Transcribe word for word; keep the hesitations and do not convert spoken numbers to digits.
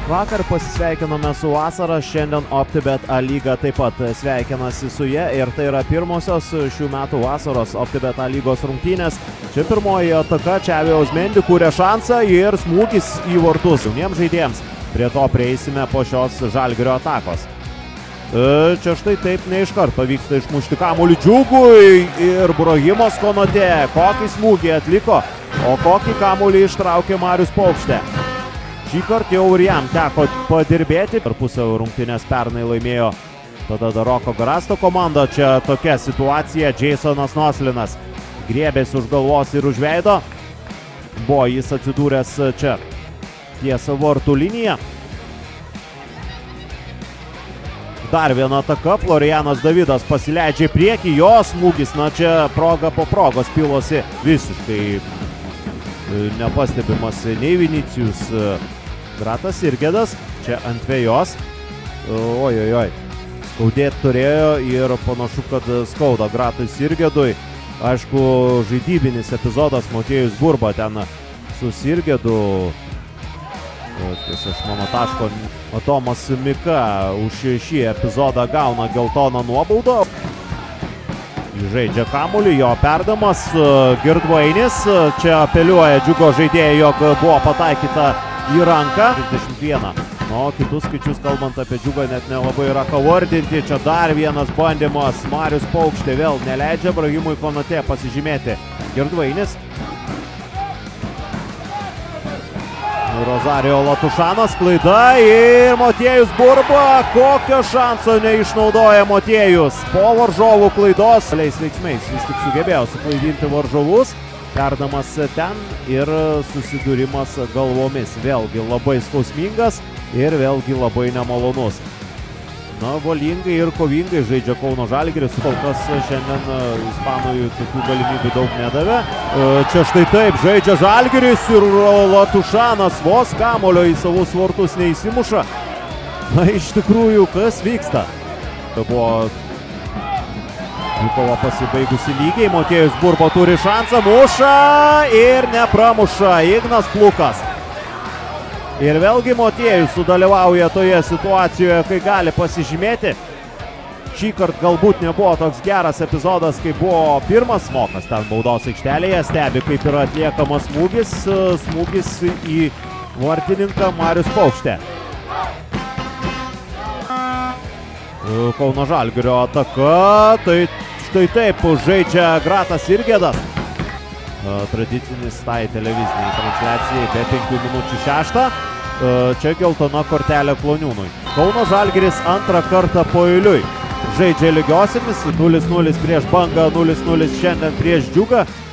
Vakar pasisveikinome su vasara, šiandien OptiBet A lyga taip pat sveikinasi su ja ir tai yra pirmosios šių metų vasaros OptiBet A lygos rungtynės. Čia pirmoji ataka, Čavijaus Mendi kūrė šansą ir smūgis į vartus jauniems žaidėjams. Prie to prieisime po šios Žalgirio atakos. Čia štai taip ne iš karto vyksta išmušti kamuolį Džiugui ir Brohimas Konatė. Kokį smūgį atliko, o kokį kamuolį ištraukė Marius Paukštė. Šį kartą jau ir jam teko padirbėti. Tarpusavio rungtynės pernai laimėjo tada Daroko Garasto komanda. Čia tokia situacija. Jasonas Noslinas griebėsi už galvos ir už veido. Buvo jis atsidūręs čia ties vartų linija. Dar viena ataka. Florianas Davidas pasileidžia į priekį. Jo smūgis, na čia proga po progos pilosi visiškai nepastebimas nei Vinicijus Gratas Irgedas. Čia ant vėjos. Ojojoj. Skaudėt turėjo ir panašu, kad skauda Gratui Sirgedui. Aišku, žaidybinis epizodas Motiejus Burba ten su Sirgedu. Ties iš mano taško Tomas Mika už šį epizodą gauna geltoną nuobaudą. Žaidžia kamuolį, jo perdamas Girdvainis. Čia apeliuoja Džiugo žaidėjai, jog buvo pataikyta į ranką. trisdešimt vieną. O kitus skaičius kalbant apie Džiugą net nelabai yra ką vardinti. Čia dar vienas bandymas. Marius Paukštė vėl neleidžia Brahimui Konatė pasižymėti. Girdvainis. Rosario Latušanas, klaida ir Motiejus Burba. Kokio šanso neišnaudoja Motiejus. Po varžovų klaidos leis veiksmais vis tik sugebėjo suklaidinti varžovus. Perdamas ten ir susidūrimas galvomis. Vėlgi labai skausmingas ir vėlgi labai nemalonus. Na, valingai ir kovingai žaidžia Kauno Žalgiris. Kol kas šiandien ispanui tokių galimybių daug nedavė. Čia štai taip žaidžia Žalgiris ir Latušanas vos kamulio į savus vartus neįsimuša. Na, iš tikrųjų, kas vyksta? Tai buvo kova pasibaigusi lygiai. Motiejus Burba turi šansą, muša ir nepramuša Ignas Plukas. Ir vėlgi Motiejus sudalyvauja toje situacijoje, kai gali pasižymėti. Šį kartą galbūt nebuvo toks geras epizodas, kaip buvo pirmas Mokas ten baudos aikštelėje. Stebi, kaip yra atliekamas smūgis. Smūgis į vartininką Marius Paukštė. Kauno Žalgirio ataka. Tai štai taip žaidžia Gratas Irgedas. Tradicinis tai televiziniai transliacijai be penkių minučių šeštą. Čia geltona kortelė Kloniūnui. Kauno Žalgiris antrą kartą po eiliui žaidžia lygiosiamis. nulis nulis prieš Bangą, nulis nulis šiandien prieš Džiugą.